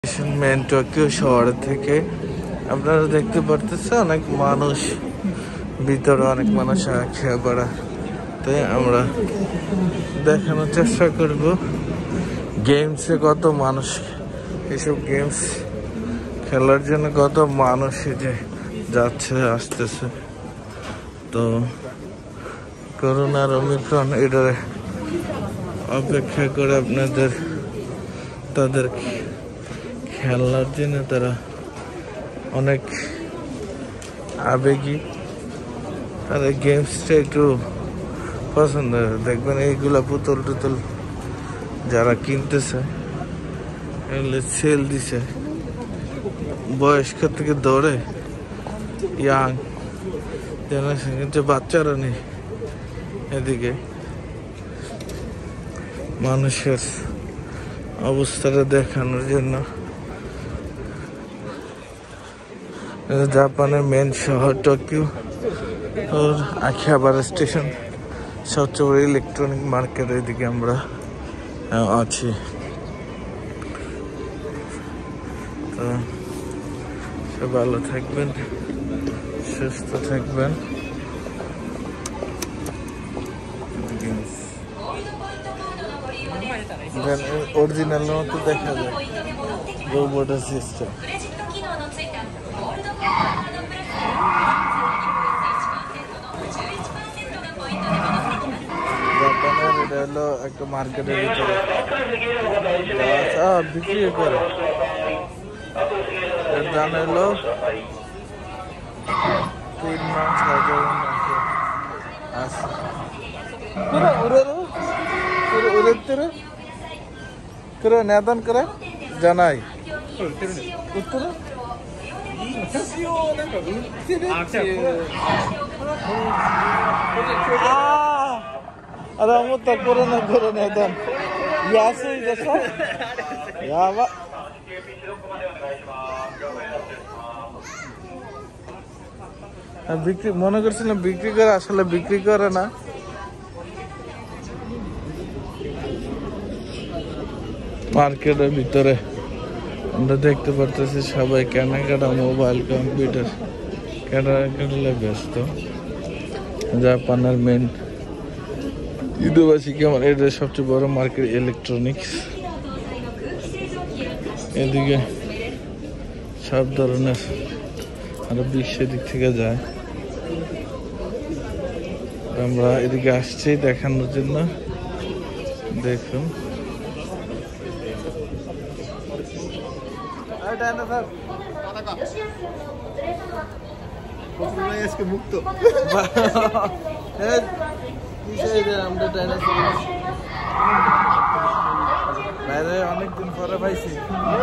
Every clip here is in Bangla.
মেন টোকিও শহর থেকে আপনারা দেখতে পারতেছেন অনেক মানুষ, ভিতরে অনেক মানুষ খেয়ে বেড়া। তাই আমরা দেখানোর চেষ্টা করব গেমসে কত মানুষ, এসব গেমস খেলার জন্য কত মানুষ যে যাচ্ছে আসতেছে। তো করোনার ওমিক্রন এটার অপেক্ষা করে আপনাদের তাদের খেলার জন্য তারা অনেক আবেগী, আর এই গেমসটা একটু পছন্দ। দেখবেন এইগুলা পুতুল টুতুল যারা কিনতেছে এগুলো সেল দিছে, বয়স্ক থেকে ধরে ইয়াং জেনারেশন, কিন্তু বাচ্চারা নেই। এদিকে মানুষের অবস্থাটা দেখানোর জন্য জাপানের মেন শহর টোকিও ওর আখিহাবারা স্টেশন সবচেয়ে বড় ইলেকট্রনিক মার্কেট। এদিকে আমরা আছি। তো সব ভালো থাকবেন, সুস্থ থাকবেন। অরিজিনাল মতো দেখা যায় রোবটের সিস্টেম। জাপানের এটা হলো একটা মার্কেটের ভিতরে বিক্রি করে। এর দাম হলো 3 মাস আছে। করে নেদান করে জানাই উত্তর আরে আমার তো করে নেদান ইয়াসই দেখা ইয়াবা বিক্রি মনে করছিলাম বিক্রি করে, আসলে বিক্রি করে না। মার্কেটের ভিতরে আমরা দেখতে পারতেছি সবাই কেনাকাটা, মোবাইল কম্পিউটার কেনাকাটা ব্যস্ত। জাপানের মেন ইদোবাসী কেমন, এটা সবচেয়ে বড় মার্কেট ইলেকট্রনিক্স। এদিকে সব ধরনের আরো বিশ্বের দিক থেকে যায়। আমরা এদিকে আসছি দেখানোর জন্য। দেখুন মুক্ত বাইরে অনেকদিন পরে পাইছি।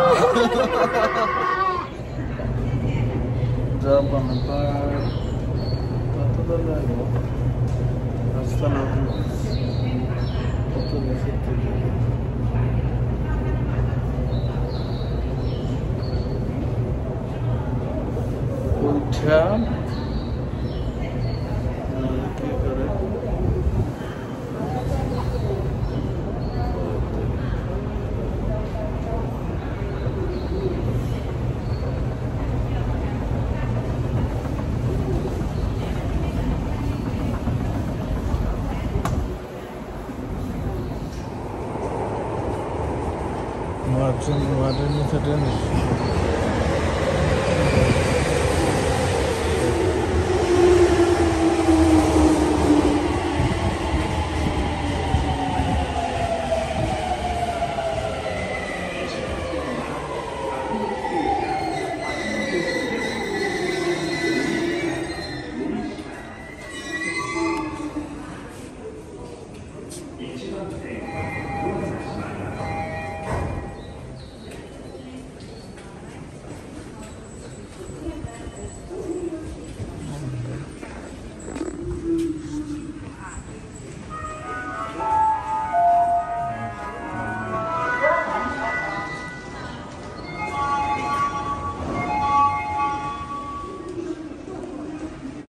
উঠা মাঠের নিচে ট্রেনে